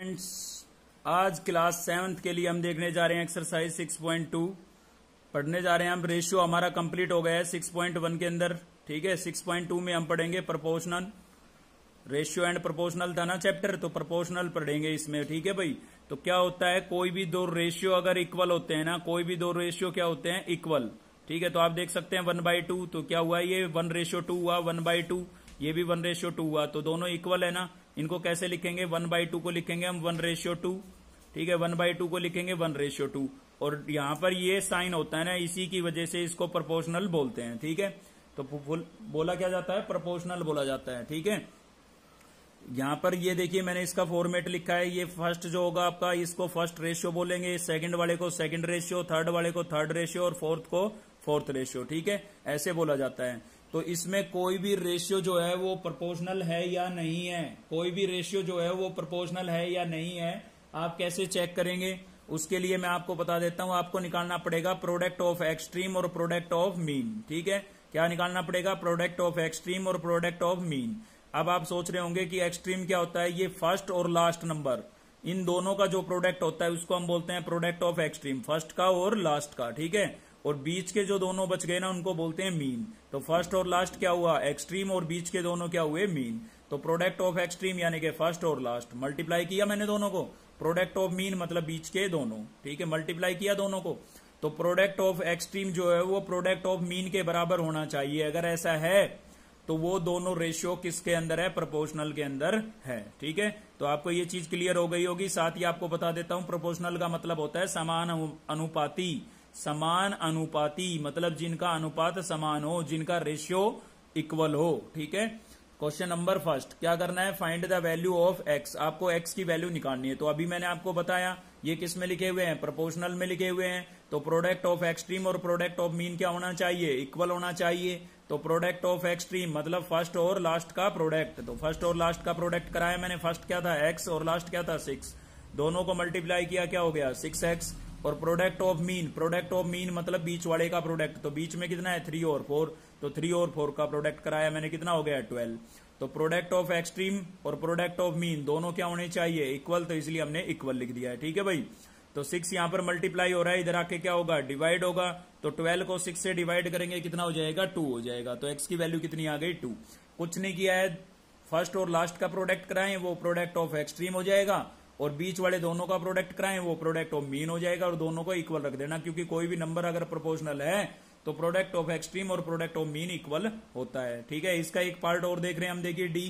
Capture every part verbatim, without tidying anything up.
Friends, आज class seventh के लिए हम देखने जा रहे हैं एक्सरसाइज सिक्स पॉइंट टू पढ़ने जा रहे हैं हम। रेशियो हमारा कंप्लीट हो गया है सिक्स पॉइंट वन के अंदर, ठीक है। सिक्स पॉइंट टू में हम पढ़ेंगे प्रोपोर्शनल, रेशियो एंड प्रोपोर्शनल था ना चैप्टर, तो प्रोपोर्शनल पढ़ेंगे इसमें, ठीक है भाई। तो क्या होता है, कोई भी दो रेशियो अगर इक्वल होते हैं ना, कोई भी दो रेशियो क्या होते हैं, इक्वल, ठीक है। तो आप देख सकते हैं वन बाई टू, तो क्या हुआ, ये वन रेशियो टू हुआ, वन बाई टू, ये भी वन रेशियो टू हुआ, तो दोनों इक्वल है ना। इनको कैसे लिखेंगे, वन बाई टू को लिखेंगे हम वन रेशियो टू, ठीक है। वन बाई टू को लिखेंगे वन रेशियो टू, और यहां पर ये साइन होता है ना, इसी की वजह से इसको प्रोपोर्शनल बोलते हैं, ठीक है। तो बोला क्या जाता है, प्रोपोर्शनल बोला जाता है, ठीक है। यहां पर ये देखिए मैंने इसका फॉर्मेट लिखा है, ये फर्स्ट जो होगा आपका, इसको फर्स्ट रेशियो बोलेंगे, सेकंड वाले को सेकंड रेशियो, थर्ड वाले को थर्ड रेशियो और फोर्थ को फोर्थ रेशियो, ठीक है। ऐसे बोला जाता है। तो इसमें कोई भी रेशियो जो है वो प्रोपोर्शनल है या नहीं है, कोई भी रेशियो जो है वो प्रोपोर्शनल है या नहीं है, आप कैसे चेक करेंगे, उसके लिए मैं आपको बता देता हूं। आपको निकालना पड़ेगा प्रोडक्ट ऑफ एक्सट्रीम और प्रोडक्ट ऑफ मीन, ठीक है। क्या निकालना पड़ेगा, प्रोडक्ट ऑफ एक्सट्रीम और प्रोडक्ट ऑफ मीन। अब आप सोच रहे होंगे कि एक्सट्रीम क्या होता है, ये फर्स्ट और लास्ट नंबर, इन दोनों का जो प्रोडक्ट होता है उसको हम बोलते हैं प्रोडक्ट ऑफ एक्सट्रीम, फर्स्ट का और लास्ट का, ठीक है। और बीच के जो दोनों बच गए ना, उनको बोलते हैं मीन। तो फर्स्ट और लास्ट क्या हुआ, एक्सट्रीम, और बीच के दोनों क्या हुए, मीन। तो प्रोडक्ट ऑफ एक्सट्रीम यानी कि फर्स्ट और लास्ट, मल्टीप्लाई किया मैंने दोनों को, प्रोडक्ट ऑफ मीन मतलब बीच के दोनों, ठीक है, मल्टीप्लाई किया दोनों को। तो प्रोडक्ट ऑफ एक्सट्रीम जो है वो प्रोडक्ट ऑफ मीन के बराबर होना चाहिए। अगर ऐसा है तो वो दोनों रेशियो किसके अंदर है, प्रोपोर्शनल के अंदर है, ठीक है। तो आपको ये चीज क्लियर हो गई होगी। साथ ही आपको बता देता हूं, प्रोपोर्शनल का मतलब होता है समान अनुपाती, समान अनुपाती मतलब जिनका अनुपात समान हो, जिनका रेशियो इक्वल हो, ठीक है। क्वेश्चन नंबर फर्स्ट, क्या करना है, find the value of x. आपको एक्स की वैल्यू निकालनी है। तो अभी मैंने आपको बताया ये किस में लिखे हुए हैं, प्रोपोर्शनल में लिखे हुए हैं। तो प्रोडक्ट ऑफ एक्सट्रीम और प्रोडक्ट ऑफ मीन क्या होना चाहिए, इक्वल होना चाहिए। तो प्रोडक्ट ऑफ एक्सट्रीम मतलब फर्स्ट और लास्ट का प्रोडक्ट, तो फर्स्ट और लास्ट का प्रोडक्ट कराया मैंने। फर्स्ट क्या था, एक्स, और लास्ट क्या था, सिक्स। दोनों को मल्टीप्लाई किया, क्या हो गया, सिक्स एक्स। और product of mean, product of mean मतलब बीच वाले का प्रोडक्ट, तो बीच में कितना है, थ्री और फोर, तो थ्री और फोर का प्रोडक्ट कराया मैंने, कितना हो गया, ट्वेल्व। तो प्रोडक्ट ऑफ एक्सट्रीम और प्रोडक्ट ऑफ मीन दोनों क्या होने चाहिए, इक्वल, तो इसलिए हमने इक्वल लिख दिया है, ठीक है भाई। तो सिक्स यहां पर मल्टीप्लाई हो रहा है, इधर आके क्या होगा, डिवाइड होगा। तो ट्वेल्व को सिक्स से डिवाइड करेंगे, कितना हो जाएगा, टू हो जाएगा। तो एक्स की वैल्यू कितनी आ गई, टू। कुछ नहीं किया है, फर्स्ट और लास्ट का प्रोडक्ट कराएं, वो प्रोडक्ट ऑफ एक्सट्रीम हो जाएगा, और बीच वाले दोनों का प्रोडक्ट कराएं, वो प्रोडक्ट ऑफ मीन हो जाएगा, और दोनों को इक्वल रख देना, क्योंकि कोई भी नंबर अगर प्रोपोर्शनल है तो प्रोडक्ट ऑफ एक्सट्रीम और प्रोडक्ट ऑफ मीन इक्वल होता है, ठीक है। इसका एक पार्ट और देख रहे हैं हम, देखिए D,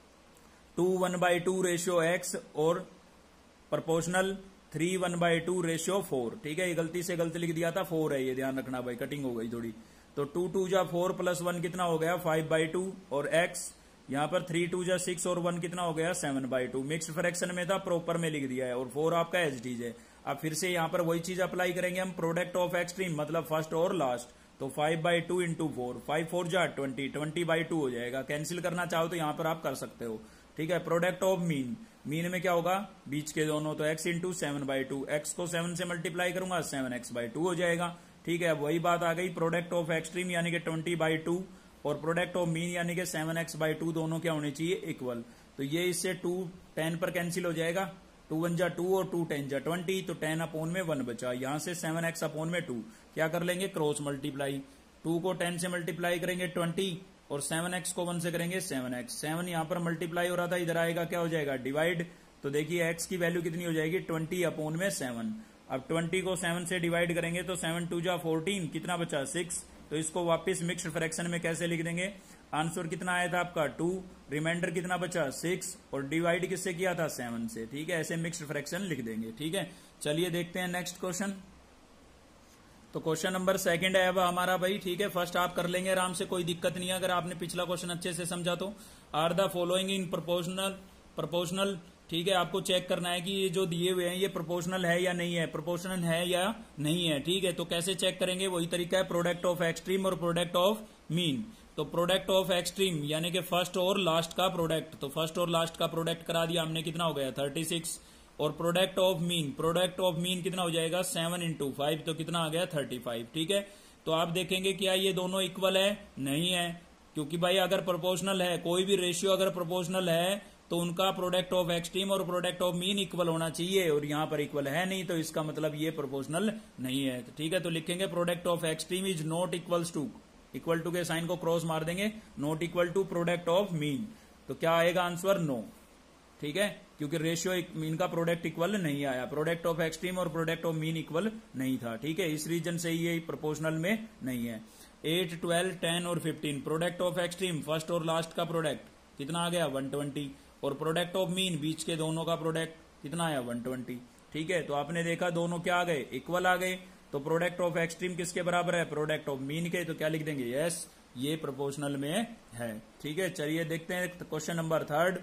two one by two ratio x और proportional three one by two ratio four, ठीक है। ये गलती से गलती लिख दिया था, फोर है, ये ध्यान रखना भाई, कटिंग हो गई थोड़ी। तो टू टू जा फोर प्लस वन कितना हो गया, फाइव बाई टू, और एक्स यहां पर थ्री टू जा सिक्स और वन कितना हो गया, seven by two. Mix fraction में था, प्रॉपर में लिख दिया है, और फोर आपका एच डीज है। अब फिर से यहां पर वही चीज अप्लाई करेंगे हम, प्रोडक्ट ऑफ एक्सट्रीम मतलब फर्स्ट और लास्ट। तो five by two into four, five four जा ट्वेंटी, ट्वेंटी बाई टू हो जाएगा। कैंसिल करना चाहो तो यहां पर आप कर सकते हो, ठीक है। प्रोडक्ट ऑफ मीन, मीन में क्या होगा, बीच के दोनों, तो x into seven by two, x को सेवन से मल्टीप्लाई करूंगा, सेवन एक्स बाई टू हो जाएगा, ठीक है। अब वही बात आ गई, प्रोडक्ट ऑफ एक्सट्रीम यानी कि ट्वेंटी बाई टू और प्रोडक्ट ऑफ मीन यानी कि सेवन एक्स बाई टू, दोनों क्या होने चाहिए, इक्वल। तो ये इससे टू टेन पर कैंसिल हो जाएगा, टू वन जा टू और टू टेन जा ट्वेंटी, तो टेन अपोन में वन बचा। यहां से सेवन एक्स अपोन में टू, क्या कर लेंगे, क्रॉस मल्टीप्लाई। टू को टेन से मल्टीप्लाई करेंगे ट्वेंटी, और सेवन एक्स को वन से करेंगे सेवन एक्स। सेवन यहां पर मल्टीप्लाई हो रहा था, इधर आएगा क्या हो जाएगा, डिवाइड। तो देखिए एक्स की वैल्यू कितनी हो जाएगी, ट्वेंटी अपोन में सेवन। अब ट्वेंटी को सेवन से डिवाइड करेंगे तो सेवन टू जा फोर्टीन, कितना बचा, सिक्स। तो इसको वापस मिक्स्ड फ्रैक्शन में कैसे लिख देंगे, आंसर कितना आया था आपका, टू, रिमाइंडर कितना बचा, सिक्स, और डिवाइड किससे किया था, सेवन से, ठीक है। ऐसे मिक्स्ड फ्रैक्शन लिख देंगे, ठीक है। चलिए देखते हैं नेक्स्ट क्वेश्चन। तो क्वेश्चन नंबर सेकंड है अब हमारा भाई, ठीक है। फर्स्ट आप कर लेंगे आराम से, कोई दिक्कत नहीं है अगर आपने पिछला क्वेश्चन अच्छे से समझा तो। Are the following in proportional, proportional, ठीक है। आपको चेक करना है कि ये जो दिए हुए हैं ये प्रोपोर्शनल है या नहीं है, प्रोपोर्शनल है या नहीं है, ठीक है। तो कैसे चेक करेंगे, वही तरीका है, प्रोडक्ट ऑफ एक्सट्रीम और प्रोडक्ट ऑफ मीन। तो प्रोडक्ट ऑफ एक्सट्रीम यानी कि फर्स्ट और लास्ट का प्रोडक्ट, तो फर्स्ट और लास्ट का प्रोडक्ट करा दिया हमने, कितना हो गया, थर्टी सिक्स। और product of mean, product of mean कितना हो जाएगा, सेवन इंटू फाइव, तो कितना आ गया, थर्टी फाइव, ठीक है। तो आप देखेंगे क्या ये दोनों इक्वल है, नहीं है, क्योंकि भाई अगर प्रोपोर्शनल है, कोई भी रेशियो अगर प्रोपोर्शनल है तो उनका प्रोडक्ट ऑफ एक्सट्रीम और प्रोडक्ट ऑफ मीन इक्वल होना चाहिए, और यहां पर इक्वल है नहीं, तो इसका मतलब ये प्रोपोर्शनल नहीं है। तो ठीक है, तो लिखेंगे product of extreme is not equals to, equal to के साइन को क्रॉस मार देंगे, not equal to product of mean. तो क्या आएगा आंसर? नो। ठीक है, क्योंकि रेशियो मीन का प्रोडक्ट इक्वल नहीं आया, प्रोडक्ट ऑफ एक्सट्रीम और प्रोडक्ट ऑफ मीन इक्वल नहीं था। ठीक है, इस रीजन से ये प्रोपोर्शनल में नहीं है। एट, ट्वेल्व, टेन और fifteen product of extreme first और लास्ट का प्रोडक्ट कितना आ गया? वन ट्वेंटी, और प्रोडक्ट ऑफ मीन बीच के दोनों का प्रोडक्ट कितना आया? One twenty. ठीक है, तो आपने देखा दोनों क्या आ गए? इक्वल आ गए। तो प्रोडक्ट ऑफ एक्सट्रीम किसके बराबर है? प्रोडक्ट ऑफ मीन के। तो क्या लिख देंगे? यस, ये प्रोपोर्शनल में है। ठीक है, चलिए देखते हैं क्वेश्चन नंबर थर्ड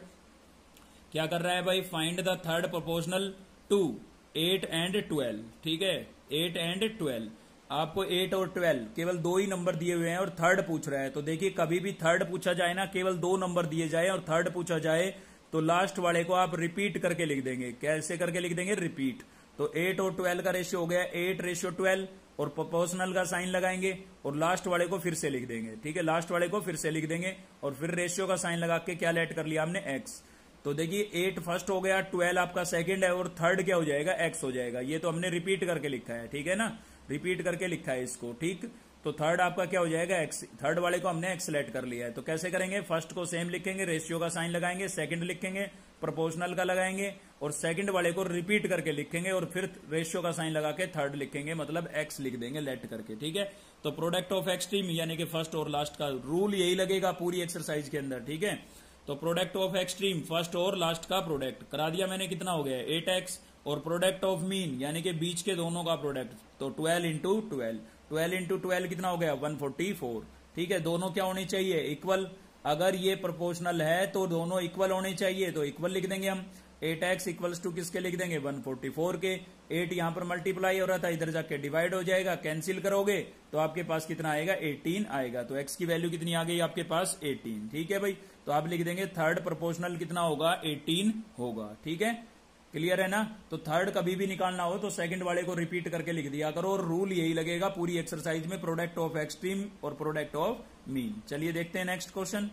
क्या कर रहा है भाई। Find the third proportional to eight and twelve. ठीक है, एट एंड ट्वेल्व, आपको एट और ट्वेल्व केवल दो ही नंबर दिए हुए हैं और थर्ड पूछ रहा है। तो देखिए, कभी भी थर्ड पूछा जाए ना, केवल दो नंबर दिए जाए और थर्ड पूछा जाए तो लास्ट वाले को आप रिपीट करके लिख देंगे। कैसे करके लिख देंगे? रिपीट। तो एट और ट्वेल्व का रेशियो हो गया एट रेशियो ट्वेल्व, और प्रोपोर्शनल का साइन लगाएंगे और लास्ट वाले को फिर से लिख देंगे। ठीक है, लास्ट वाले को फिर से लिख देंगे और फिर रेशियो का साइन लगा के क्या लेट कर लिया हमने? एक्स। तो देखिए, एट फर्स्ट हो गया, ट्वेल्व आपका सेकंड है, और थर्ड क्या हो जाएगा? एक्स हो जाएगा। ये तो हमने रिपीट करके लिखा है। ठीक है ना, रिपीट करके लिखा है इसको। ठीक, तो थर्ड आपका क्या हो जाएगा? एक्स। थर्ड वाले को हमने एक्स सेलेक्ट कर लिया है। तो कैसे करेंगे? फर्स्ट को सेम लिखेंगे, रेशियो का साइन लगाएंगे, सेकंड लिखेंगे, प्रोपोर्शनल का लगाएंगे, और सेकंड वाले को रिपीट करके लिखेंगे और फिर रेशियो का साइन लगा के थर्ड लिखेंगे, मतलब एक्स लिख देंगे लेट करके। ठीक है, तो प्रोडक्ट ऑफ एक्सट्रीम यानी कि फर्स्ट और लास्ट का रूल यही लगेगा पूरी एक्सरसाइज के अंदर। ठीक है, तो प्रोडक्ट ऑफ एक्सट्रीम फर्स्ट और लास्ट का प्रोडक्ट करा दिया मैंने। कितना हो गया? एट एक्स, और प्रोडक्ट ऑफ मीन यानी कि बीच के दोनों का प्रोडक्ट, तो twelve into twelve, twelve into twelve कितना हो गया? One forty four. ठीक है, दोनों क्या होनी चाहिए? इक्वल। अगर ये प्रोपोर्शनल है तो दोनों इक्वल होने चाहिए, तो इक्वल लिख देंगे हम। एट एक्स इक्वल्स टू किसके लिख देंगे? वन फोर्टी फोर के। एट यहां पर मल्टीप्लाई हो रहा था, इधर जाके डिवाइड हो जाएगा, कैंसिल करोगे तो आपके पास कितना आएगा? एटीन आएगा। तो एक्स की वैल्यू कितनी आ गई आपके पास? एटीन। ठीक है भाई, तो आप लिख देंगे थर्ड प्रोपोर्शनल कितना होगा? एटीन होगा। ठीक है, क्लियर है ना। तो थर्ड कभी भी निकालना हो तो सेकंड वाले को रिपीट करके लिख दिया करो, और रूल यही लगेगा पूरी एक्सरसाइज में, प्रोडक्ट ऑफ एक्सट्रीम और प्रोडक्ट ऑफ मीन। चलिए देखते हैं नेक्स्ट क्वेश्चन।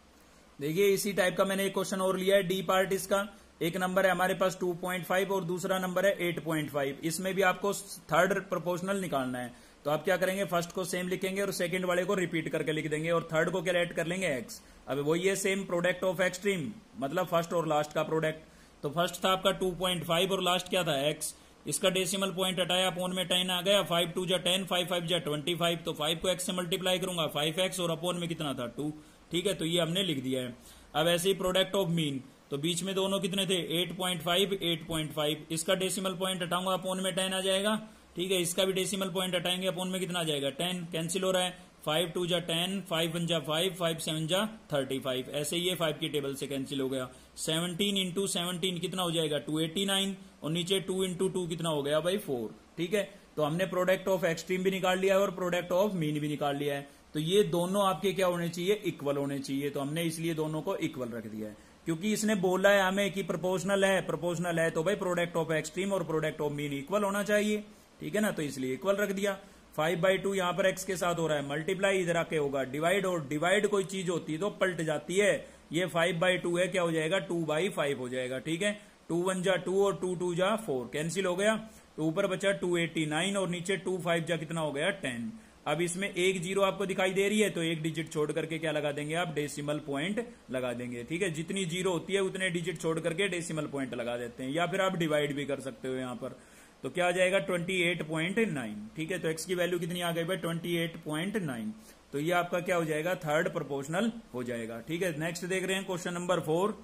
देखिए, इसी टाइप का मैंने एक क्वेश्चन और लिया है, डी पार्ट इसका। एक नंबर है हमारे पास टू पॉइंट फाइव और दूसरा नंबर है एट पॉइंट फाइव। इसमें भी आपको थर्ड प्रोपोर्शनल निकालना है। तो आप क्या करेंगे? फर्स्ट को सेम लिखेंगे और सेकंड वाले को रिपीट करके लिख देंगे, और थर्ड को क्या ऐड कर लेंगे? एक्स। अब वही है सेम, प्रोडक्ट ऑफ एक्सट्रीम मतलब फर्स्ट और लास्ट का प्रोडक्ट। तो फर्स्ट था आपका टू पॉइंट फाइव और लास्ट क्या था? एक्स। इसका डेसिमल पॉइंट हटाया, अपोन में टेन आ गया, फाइव टू जा टेन, फाइव फाइव जा ट्वेंटी फाइव। तो फाइव को एक्स से मल्टीप्लाई करूंगा, फाइव एक्स, और अपोन में कितना था? टू। ठीक है, तो ये हमने लिख दिया है। अब ऐसे ही प्रोडक्ट ऑफ मीन, तो बीच में दोनों कितने थे? Eight point five, eight point five. इसका डेसिमल पॉइंट हटाऊंगा, अपोन में टेन आ जाएगा। ठीक है, इसका भी डेसिमल पॉइंट हटाएंगे, अपोन में कितना आ जाएगा? टेन। कैंसिल हो रहा है, फाइव टू जा टेन, फाइव वन जा फाइव, फाइव सेवन जा थर्टी फाइव। ऐसे ये फाइव की टेबल से कैंसिल हो गया। सेवनटीन इंटू सेवनटीन कितना हो जाएगा? टू एटी नाइन, और नीचे टू इंटू टू कितना हो गया भाई? फोर। ठीक है, तो हमने प्रोडक्ट ऑफ एक्सट्रीम भी निकाल लिया है और प्रोडक्ट ऑफ मीन भी निकाल लिया है। तो ये दोनों आपके क्या होने चाहिए? इक्वल होने चाहिए। तो हमने इसलिए दोनों को इक्वल रख दिया है, क्योंकि इसने बोला है हमें कि प्रोपोर्शनल है। प्रोपोर्शनल है तो भाई प्रोडक्ट ऑफ एक्सट्रीम और प्रोडक्ट ऑफ मीन इक्वल होना चाहिए। ठीक है ना, तो इसलिए इक्वल रख दिया। फाइव बाई टू यहाँ पर एक्स के साथ हो रहा है मल्टीप्लाई, इधर आके होगा डिवाइड, और डिवाइड कोई चीज होती है तो पलट जाती है। ये फाइव बाई टू है, क्या हो जाएगा? टू बाई फाइव हो जाएगा। ठीक है, टू वन जा टू और टू टू जा फोर, कैंसिल हो गया। तो ऊपर बचा टू एटी नाइन और नीचे टू फाइव जा कितना हो गया? टेन। अब इसमें एक जीरो आपको दिखाई दे रही है, तो एक डिजिट छोड़ करके क्या लगा देंगे आप? डेसिमल पॉइंट लगा देंगे। ठीक है, जितनी जीरो होती है उतने डिजिट छोड़ करके डेसिमल पॉइंट लगा देते हैं, या फिर आप डिवाइड भी कर सकते हो यहाँ पर। तो क्या आ जाएगा? Twenty eight point nine. ठीक है, तो एक्स की वैल्यू कितनी आ गई भाई? Twenty eight point nine. तो ये आपका क्या हो जाएगा? थर्ड प्रोपोर्शनल हो जाएगा। ठीक है, नेक्स्ट देख रहे हैं question number four.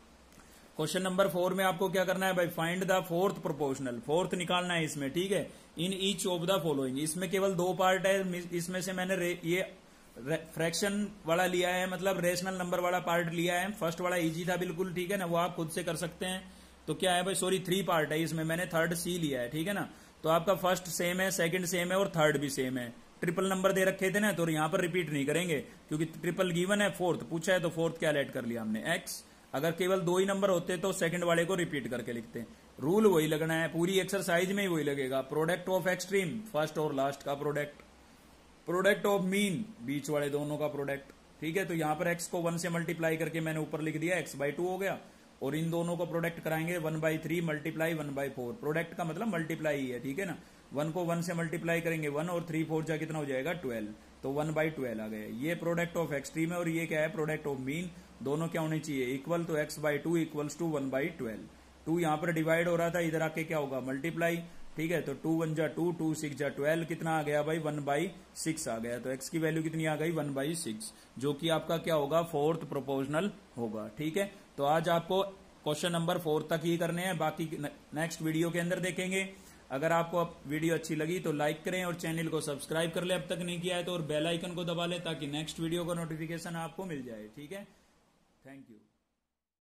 Question number four में आपको क्या करना है भाई? Find the fourth proportional. Fourth निकालना है इसमें। ठीक है, in each of the following. इसमें केवल दो पार्ट है, इसमें से मैंने ये फ्रैक्शन वाला लिया है, मतलब रेशनल नंबर वाला पार्ट लिया है। फर्स्ट वाला इजी था बिल्कुल, ठीक है ना, वो आप खुद से कर सकते हैं। तो क्या है भाई? सॉरी, थ्री पार्ट है इसमें, मैंने थर्ड सी लिया है। ठीक है ना, तो आपका फर्स्ट सेम है, सेकंड सेम है और थर्ड भी सेम है। ट्रिपल नंबर दे रखे थे ना, तो यहाँ पर रिपीट नहीं करेंगे क्योंकि ट्रिपल गिवन है। फोर्थ पूछा है तो फोर्थ क्या ऐड कर लिया हमने? एक्स। अगर केवल दो ही नंबर होते तो सेकंड वाले को रिपीट करके लिखते हैं। रूल वही लगना है, पूरी एक्सरसाइज में ही वही लगेगा। प्रोडक्ट ऑफ एक्सट्रीम फर्स्ट और लास्ट का प्रोडक्ट, प्रोडक्ट ऑफ मीन बीच वाले दोनों का प्रोडक्ट। ठीक है, तो यहाँ पर एक्स को वन से मल्टीप्लाई करके मैंने ऊपर लिख दिया, एक्स बाई टू हो गया। और इन दोनों को प्रोडक्ट कराएंगे one by three multiply one by four. Product का मतलब मल्टीप्लाई ही है, ठीक है ना। वन को वन से मल्टीप्लाई करेंगे वन, और थ्री फोर जा कितना हो जाएगा ट्वेल्व, तो वन बाई ट्वेल्व आ गया। ये प्रोडक्ट ऑफ एक्सट्रीम है और ये क्या है प्रोडक्ट ऑफ मीन। दोनों क्या होने चाहिए इक्वल, तो x by two equals to one by twelve. Two यहाँ पर डिवाइड हो रहा था, इधर आके क्या होगा मल्टीप्लाई, ठीक है। तो टू वन जा टू, टू सिक्स जा ट्वेल्व, कितना आ गया भाई वन बाई सिक्स आ गया। तो एक्स की वैल्यू कितनी आ गई वन बाई सिक्स, जो कि आपका क्या होगा फोर्थ प्रोपोर्शनल होगा, ठीक है। तो आज आपको क्वेश्चन नंबर फोर तक ही करने हैं, बाकी नेक्स्ट वीडियो के अंदर देखेंगे। अगर आपको वीडियो अच्छी लगी तो लाइक करें और चैनल को सब्सक्राइब कर ले अब तक नहीं किया है तो, और बेल आइकन को दबा ले ताकि नेक्स्ट वीडियो का नोटिफिकेशन आपको मिल जाए, ठीक है। Thank you.